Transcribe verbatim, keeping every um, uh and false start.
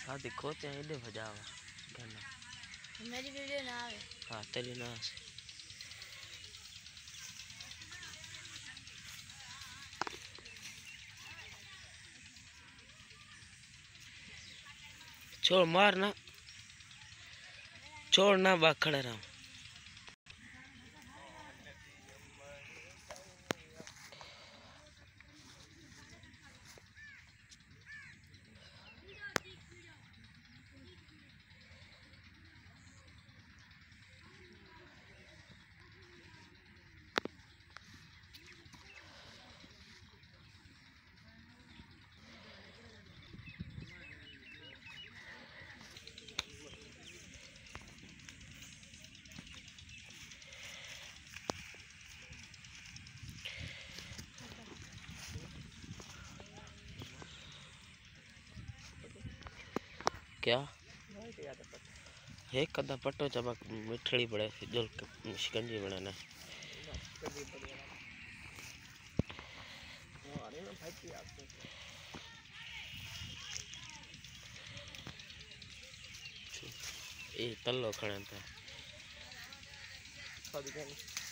हाँ देखो ते इधर भजावा गाना मेरी वीडियो ना आवे। हाँ तेरी ना छोड़ मार ना छोड़ ना बाग खड़े रहा क्या एक कदा पट्टो चबक मिठड़ी बड़े जो शिकंजी बनाना ये तल्लो खड़ा था